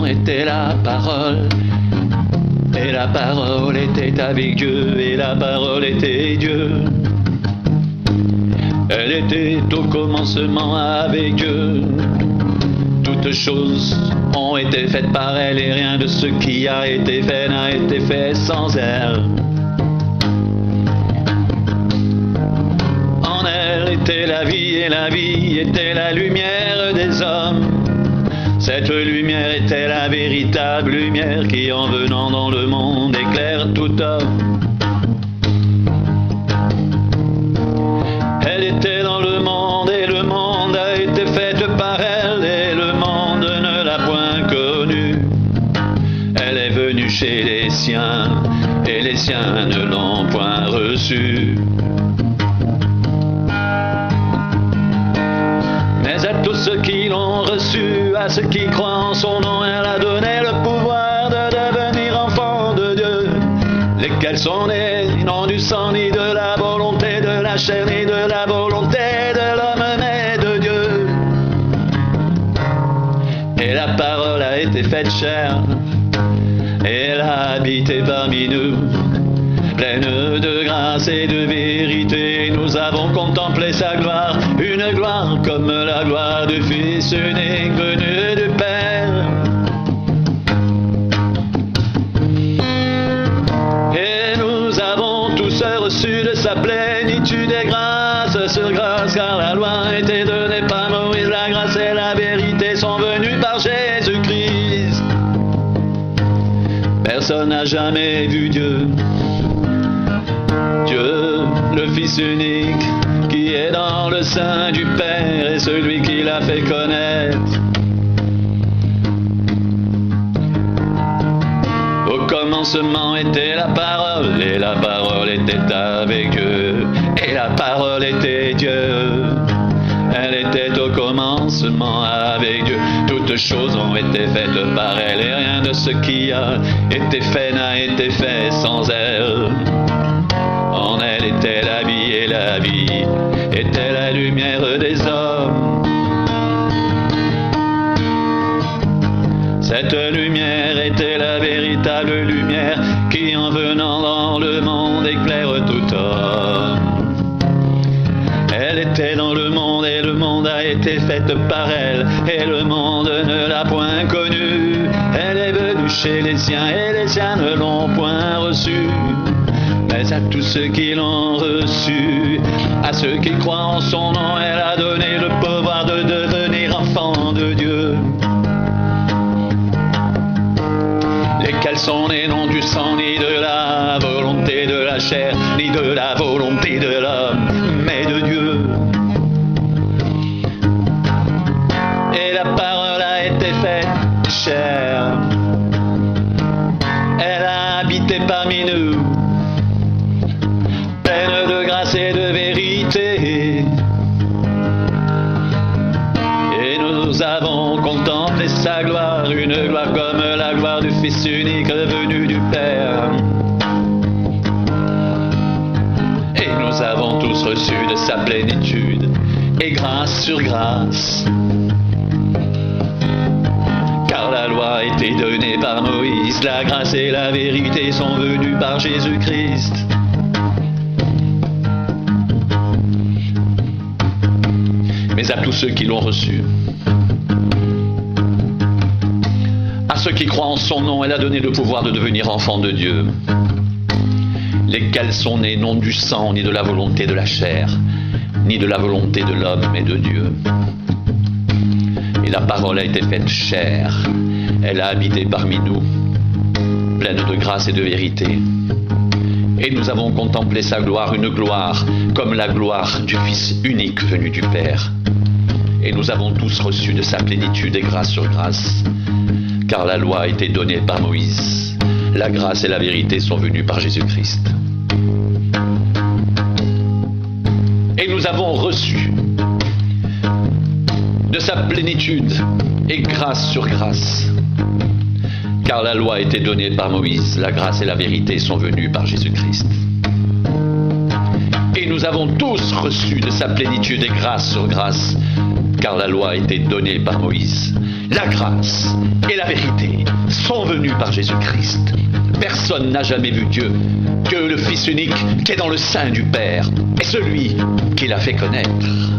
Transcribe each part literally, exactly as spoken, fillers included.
était la parole. Et la parole était avec Dieu, et la parole était Dieu. Elle était au commencement avec Dieu. Toutes choses ont été faites par elle, et rien de ce qui a été fait n'a été fait sans elle. En elle était la vie, et la vie était la lumière des hommes. Cette lumière était la véritable lumière qui, en venant dans le monde, éclaire tout homme. Elle était dans le monde, et le monde a été fait par elle, et le monde ne l'a point connue. Elle est venue chez les siens, et les siens ne l'ont point reçue. Mais à tous ceux qui l'ont reçue, à ceux qui croient en son nom, elle a donné le pouvoir de devenir enfants de Dieu, lesquels sont nés non du sang, ni de la volonté de la chair, ni de la volonté de l'homme, mais de Dieu. Et la parole a été faite chair, et elle a habité parmi nous, pleine de grâce et de vérité. Nous avons contemplé sa gloire, une gloire comme la gloire du Fils unique venu du Père. Et nous avons tous reçu de sa plénitude et grâce sur grâce, car la loi a été donnée par Moïse, la grâce et la vérité sont venues par Jésus-Christ. Personne n'a jamais vu Dieu. Dieu, le Fils unique, qui est dans le sein du Père, et celui qui l'a fait connaître. Au commencement était la parole, et la parole était avec Dieu, et la parole était Dieu. Elle était au commencement avec Dieu. Toutes choses ont été faites par elle, et rien de ce qui a été fait n'a été fait sans elle. En elle était la vie, et la vie était la lumière des hommes. Cette lumière était la véritable lumière qui, en venant dans le monde, éclaire tout homme. Elle était dans le monde, et le monde a été fait par elle, et le monde ne l'a point connue. Elle est venue chez les siens, et les siens ne l'ont point reçue. Mais à tous ceux qui l'ont reçu, à ceux qui croient en son nom, elle a donné le pouvoir de devenir enfants de Dieu. Lesquels sont nés non du sang, ni de la volonté de la chair, ni de la volonté de l'homme, mais de Dieu. Et la parole a été faite chair. Elle a habité parmi nous, pleine de grâce et de vérité. Et nous avons contemplé sa gloire, une gloire comme la gloire du Fils unique venu du Père. Et nous avons tous reçu de sa plénitude, et grâce sur grâce. Car la loi a été donnée par Moïse, la grâce et la vérité sont venues par Jésus-Christ. Mais à tous ceux qui l'ont reçu, à ceux qui croient en son nom, elle a donné le pouvoir de devenir enfants de Dieu, lesquels sont nés non du sang, ni de la volonté de la chair, ni de la volonté de l'homme, mais de Dieu. Et la parole a été faite chair, elle a habité parmi nous, pleine de grâce et de vérité. Et nous avons contemplé sa gloire, une gloire comme la gloire du Fils unique venu du Père. Et nous avons tous reçu de sa plénitude et grâce sur grâce, car la loi a été donnée par Moïse. La grâce et la vérité sont venues par Jésus-Christ. Et nous avons reçu de sa plénitude et grâce sur grâce, car la loi a été donnée par Moïse. La grâce et la vérité sont venues par Jésus-Christ. Et nous avons tous reçu de sa plénitude et grâce sur grâce, car la loi a été donnée par Moïse. La grâce et la vérité sont venues par Jésus-Christ. Personne n'a jamais vu Dieu que le Fils unique qui est dans le sein du Père est celui qui l'a fait connaître.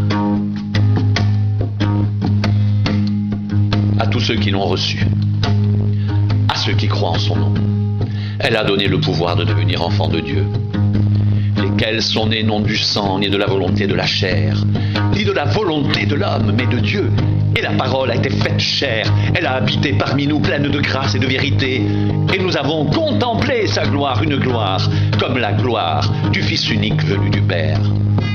À tous ceux qui l'ont reçu, à ceux qui croient en son nom, elle a donné le pouvoir de devenir enfants de Dieu, lesquels sont nés non du sang, ni de la volonté de la chair, ni de la volonté de l'homme, mais de Dieu. Et la parole a été faite chair, elle a habité parmi nous pleine de grâce et de vérité, et nous avons contemplé sa gloire, une gloire comme la gloire du Fils unique venu du Père.